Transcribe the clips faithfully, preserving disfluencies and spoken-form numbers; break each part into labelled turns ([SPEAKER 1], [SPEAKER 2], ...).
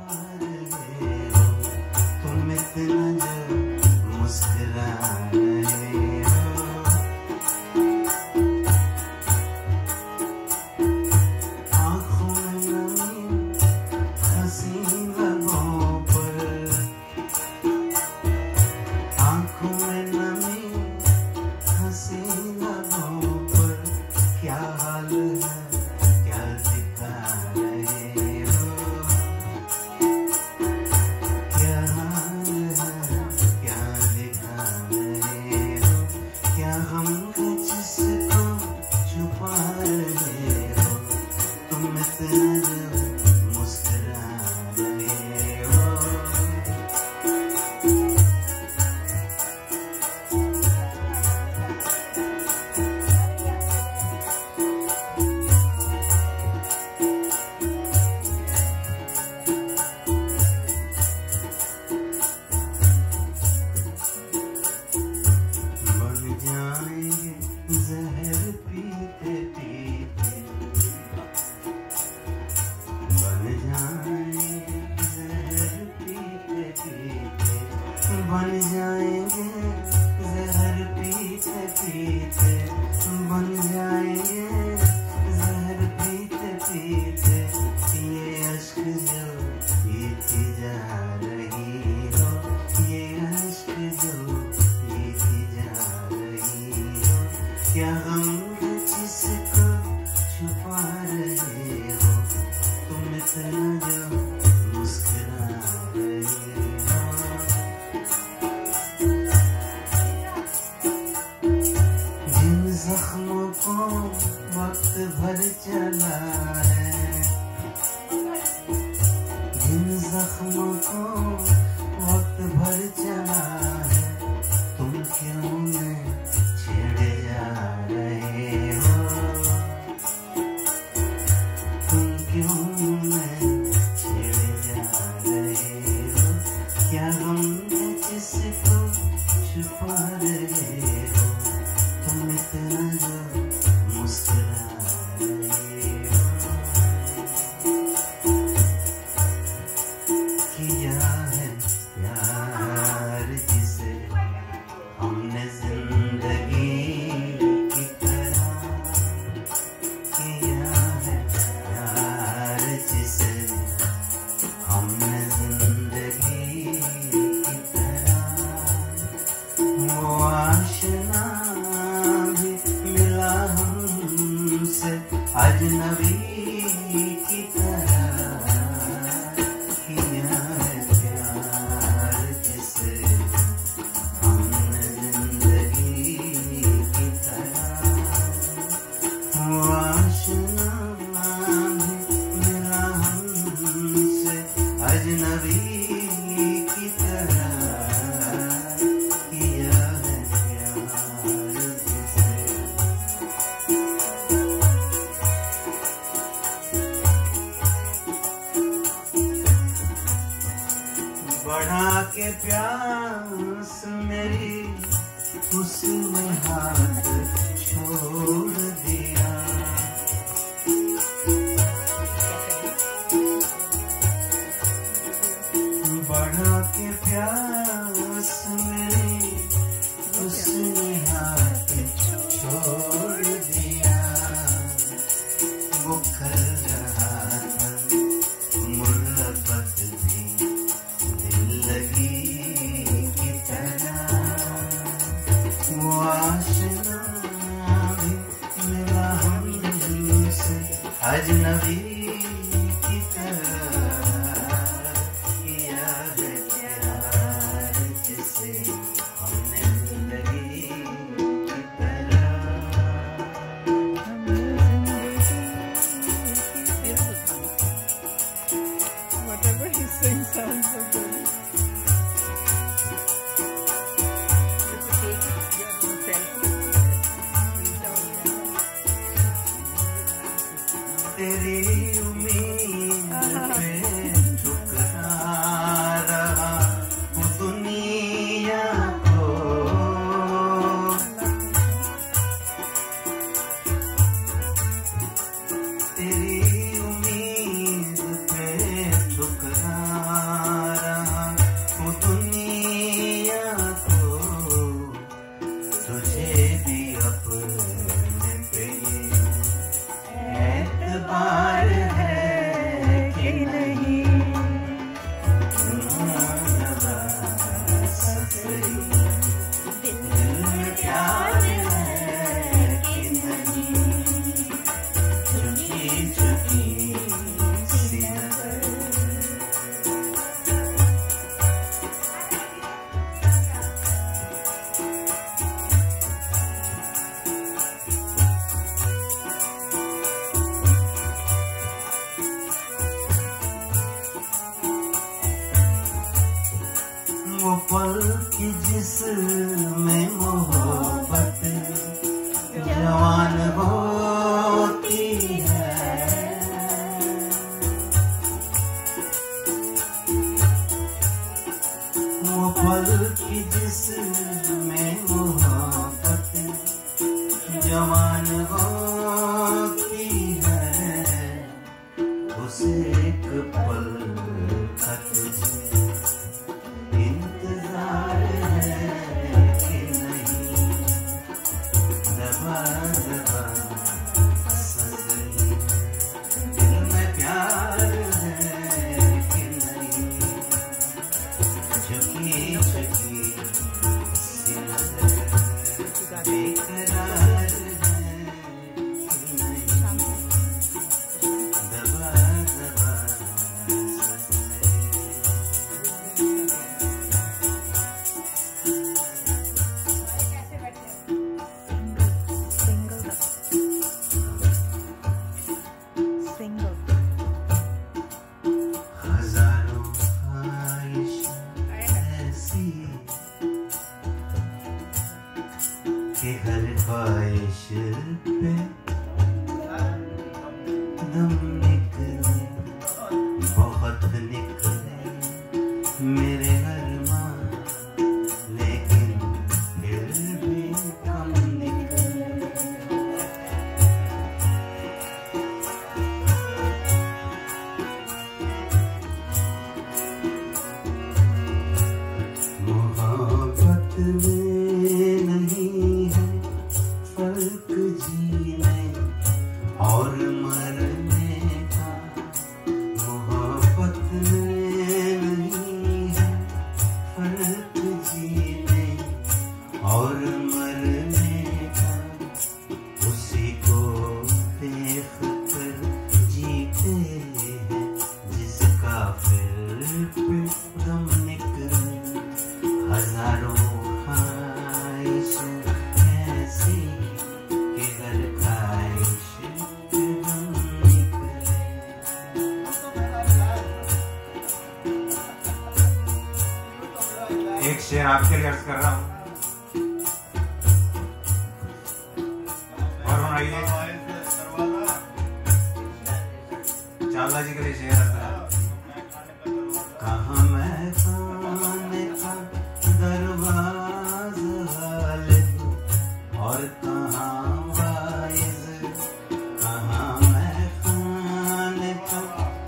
[SPEAKER 1] रहे हो, तुम इतना जो मुस्कुरा रहे हो। आँखों में नमी हसीन लबों पर, आँखों में नमी हसीन लबों पर, क्या हाल है क्या दिखा रहे हो, क्या हाल है क्या दिखा रहे हो, क्या गम है जिसको छुपा रहे हो, तुम इतना जो मुस्कुरा रहे हो। बन जाएंगे जहर पीते पीते, बन जाएंगे जहर पीते पीते, बन जाएंगे जहर पीते पीते, बन जाएंगे जहर पीते पीते, ये अश्क जो पीती जा रही हो, ये अश्क जो पीती जा रही हो, क्या गम है जिसको छुपा रहे हो, तुम इतना जो मुस्कुरा रहे हो। जिन जख्मों को वक्त भर चला है, जिन जख्मों को वक्त भर चला है, तुम क्यों न छेड़े जा रहे हो, तुम क्यों न छेड़े जा रहे हो, क्या गम है जिसको छुपा रहे हो, तुम इतना जो मुस्कुरा रहे हो। किया है प्यार जिसे हमने जिंदगी की तरह, किया है प्यार जिसे हमने जिंदगी की तरह, वो आशना भी मिला हमसे अजनबी की तरह, किया है प्यार जिसे हमने जिंदगी की तरह, वो आशना भी मिला हमसे अजनबी की तरह, किया है प्यार जिसे। बढ़ा के प्यास मेरी उसने हाथ छोड़ दिया, बढ़ा के प्यास मेरी उसने हाथ छोड़ दिया, वो कर रहा था मुहब्बत भी दिल लगी की तरह, वो आशना भी मिला हमसे अजनबी की तरह, किया है प्यार जिसे हमने जिंदगी की तरह।
[SPEAKER 2] Whatever he sings sounds so good.
[SPEAKER 1] तेरी उम्मीद पे ठुकरा रहा हूँ दुनिया को, तेरी उम्मीद पे ठुकरा पल की जिसमें मोहब्बत जवान होती है, वो पल की जिसमें मोहब्बत जवान होती है, उसे एक पल का तुझे इंतजार है कि नहीं, दबा दबा सजनी दिल में प्यार है कि नहीं, झुकी झुकी सी नजर बेकरार है कि नहीं, दबा दबा हजारों ख्वाहिश ऐसी कि हर ख्वाहिश पे दम निकले, बहुत निकले मेरे अरमां, लेकिन फिर भी कम निकले। मोहब्बत में नहीं है फर्क जीने और मरने का, मोहब्बत में नहीं है फर्क जीने और मरने का, उसी को देख कर जीते हैं जिसका फिर पे दम निकले। हजारों ख्वाहिश ऐसी कि हर ख्वाहिश पे दम निकले।
[SPEAKER 3] एक शेर आपके लिए अर्ज कर रहा हूँ और सुनाइए। चावला जी के लिए शेर अर्ज कर रहा हूँ।
[SPEAKER 1] कहाँ मैं खाने का दरवाज़ा ले दूं और कहाँ वाइज़, कहाँ मैं खाने का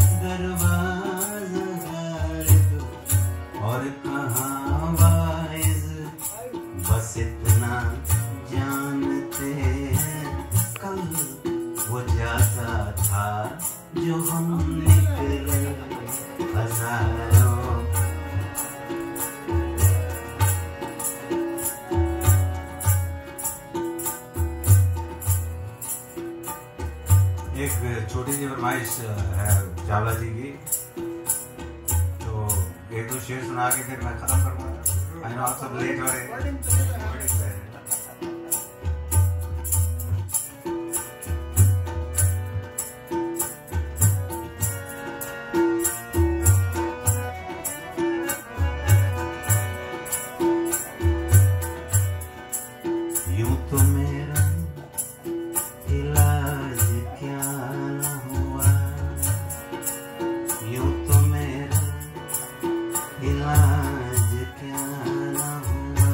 [SPEAKER 1] दरवाज़ा ले दूं और कहाँ वाइज़, बस इतना जानते हैं कल वो जाता था जो हम निकले। हजारों
[SPEAKER 3] एक छोटी सी फरमाइश है चावला जी की, तो एक दो शेर सुना के फिर मैं खत्म करूंगा। आई नो आप सब लेट हो रहे हैं।
[SPEAKER 1] यूं तो मेरा इलाज क्या न हुआ, यूं तो मेरा इलाज क्या न हुआ,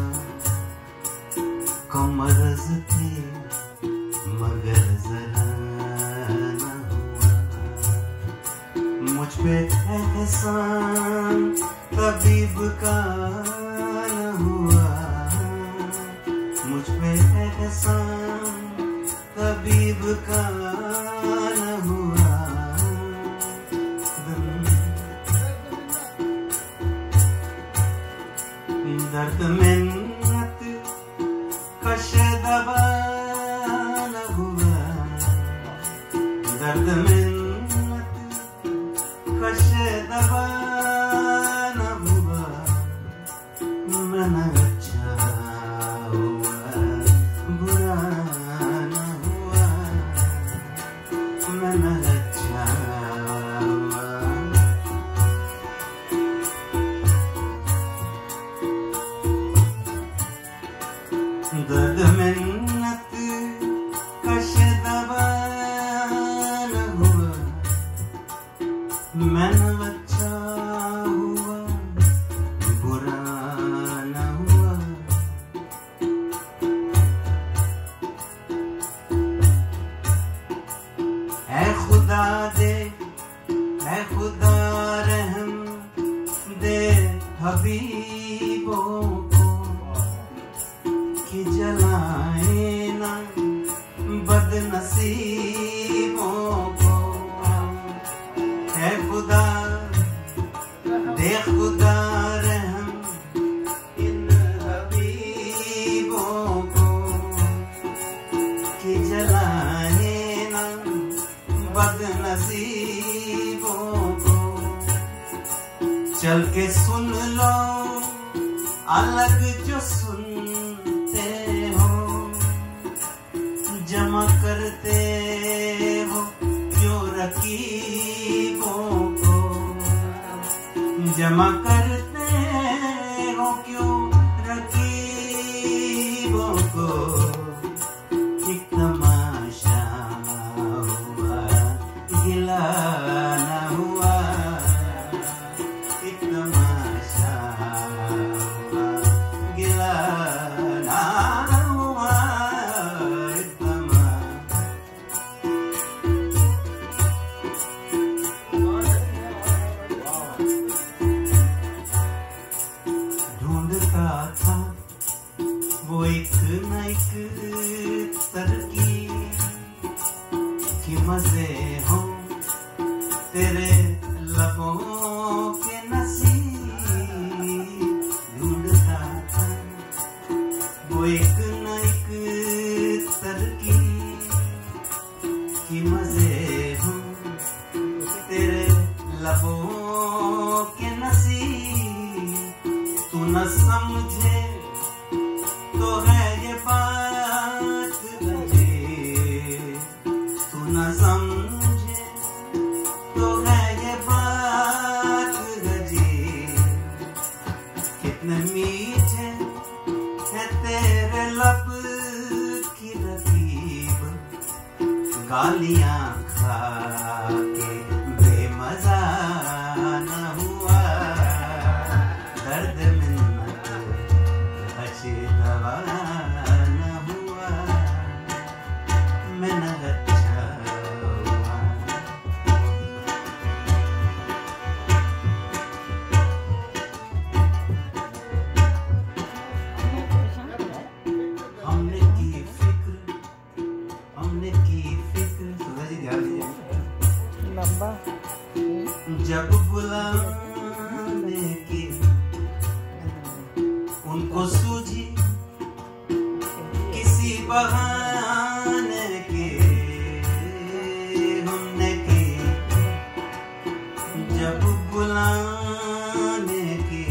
[SPEAKER 1] कमर्ज थी मगर जरा न हुआ, मुझ पे एहसान तबीब का न हुआ, मुझ पे एहसान तबीब का न हुआ, दर्द मिन्नत कश दवा न हुआ, दर्द मिन्नत कश दवा न हुआ, मन अच्छा हुआ बुरा न हुआ, मन अच्छा हुआ। खुदा रहम दे हबीबों को कि जलाए ना बदनसीबों को। है खुदा दे खुदा रहम इन हबीबों को कि जलाए ना बदनसीबों को। चल के सुन लो अलग जो सुनते हो, जमा करते हो क्यों रकीबों को, जमा करते हो क्यों रकीबों को। एक तमाशा हुआ गिला न हुआ, एक तमाशा हुआ गिला न हुआ, एक तमाशा। ढूंढता था वो एक न एक तरकीब कि मजे हो तेरे लबों के नसीब। ढूंढता था वो एक न एक तरकीब कि मजे हो तेरे लबों के नसीब। तू न समझे तो है ये बात तुझे, तू न समझे तो है ये बात तुझे। कितने मीठे है तेरे लब की रकीब, गालियां खा के बेमजा न हुआ। दर्द मिन्नत अच्छी दवा न हुआ, मैं न अच्छा हुआ। हमने की फिक्र, हमने की फिक्र, सुधा जी ध्यान दीजिए।
[SPEAKER 2] लंबा
[SPEAKER 1] जब बुलाने की उनको सूझी किसी बहाने के, हमने की जब बुलाने की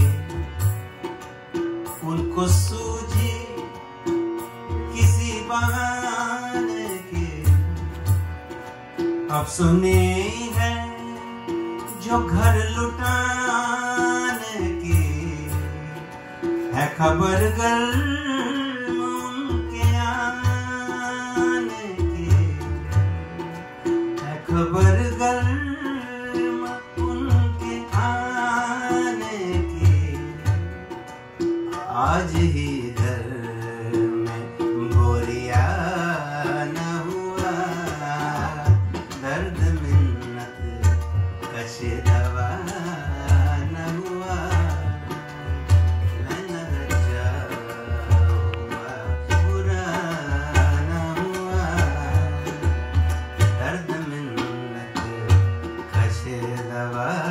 [SPEAKER 1] उनको सूझी किसी बहाने के। अब सुने है जो घर लुटाने की, है खबर गर उनके आने की, है खबर गर उनके आने की। आज ही घर में बोरिया न हुआ, दर्द मिन्नत कश दवा न हुआ। मैं न अच्छा हुआ, बुरा न हुआ, दर्द मिन्नत कश दवा